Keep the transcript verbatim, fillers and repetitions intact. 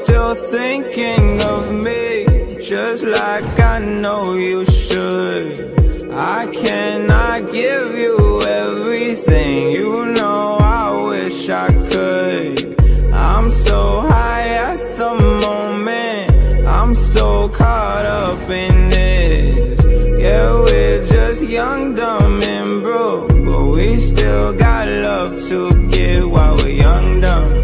still thinking of me, just like I know you should. I cannot give you everything, you know I wish I could. I'm so high at the moment, I'm so caught up in this. Yeah, we're just young, dumb and broke, but we still got love to give while we're young, dumb